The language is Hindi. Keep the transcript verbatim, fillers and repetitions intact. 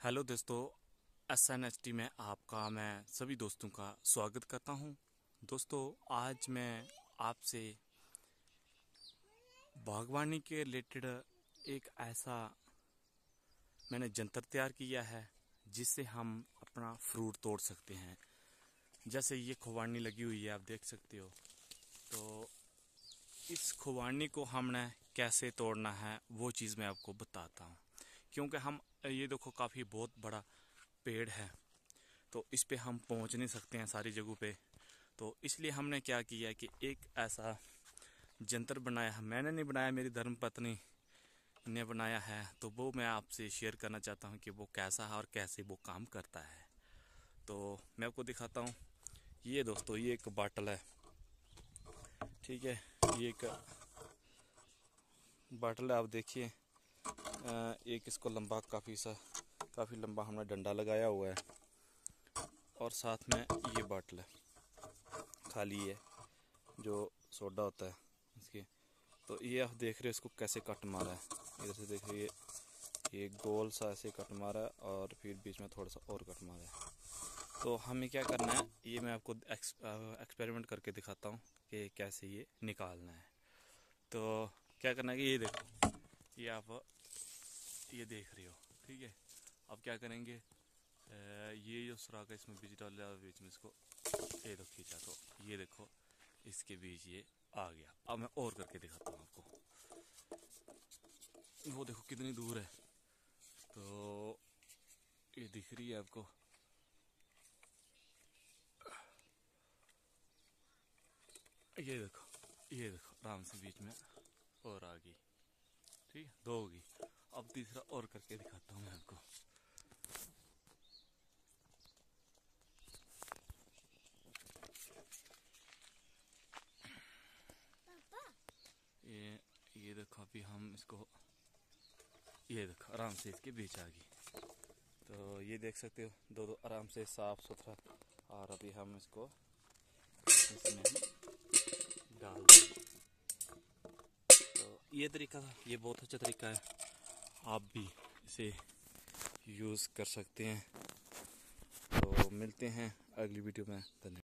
हेलो दोस्तों, एस एन एच टी में आपका मैं सभी दोस्तों का स्वागत करता हूं। दोस्तों, आज मैं आपसे बागवानी के रिलेटेड एक ऐसा मैंने यंत्र तैयार किया है जिससे हम अपना फ्रूट तोड़ सकते हैं। जैसे ये खुबानी लगी हुई है, आप देख सकते हो। तो इस खुबानी को हमने कैसे तोड़ना है वो चीज़ मैं आपको बताता हूँ। क्योंकि हम ये देखो काफ़ी बहुत बड़ा पेड़ है, तो इस पे हम पहुंच नहीं सकते हैं सारी जगहों पे। तो इसलिए हमने क्या किया कि एक ऐसा यंत्र बनाया है। मैंने नहीं बनाया, मेरी धर्मपत्नी ने बनाया है। तो वो मैं आपसे शेयर करना चाहता हूँ कि वो कैसा है और कैसे वो काम करता है। तो मैं आपको दिखाता हूँ। ये दोस्तों, ये एक बाटल है, ठीक है। ये एक बाटल है, आप देखिए। एक इसको लंबा काफ़ी सा काफ़ी लंबा हमने डंडा लगाया हुआ है और साथ में ये बाटल है, खाली है, जो सोडा होता है इसके। तो ये आप देख रहे हो इसको कैसे कट मारा है। इधर से देख रहे, ये गोल सा ऐसे कट मारा है और फिर बीच में थोड़ा सा और कट मारा है। तो हमें क्या करना है, ये मैं आपको एक्स, एक्सपेरिमेंट करके दिखाता हूँ कि कैसे ये निकालना है। तो क्या करना है कि ये देखो, ये आप ये देख रहे हो, ठीक है। अब क्या करेंगे, ये जो सुराख है इसमें बीज डाल दिया, बीच में इसको ये दो खींचा, तो ये देखो इसके बीच ये आ गया। अब मैं और करके दिखाता हूँ आपको। वो देखो कितनी दूर है, तो ये दिख रही है आपको। ये देखो, ये देखो आराम से बीच में और आ गई, ठीक है, दो होगी। अब तीसरा और करके दिखाता हूँ मैं आपको। ये ये देखो, अभी हम इसको, ये देखो आराम से इसके बीच आ गई। तो ये देख सकते हो, दो दो आराम से साफ सुथरा। और अभी हम इसको इसमें डाल देंगे। तो ये तरीका था, ये बहुत अच्छा तरीका है, आप भी इसे यूज़ कर सकते हैं। तो मिलते हैं अगली वीडियो में। धन्यवाद।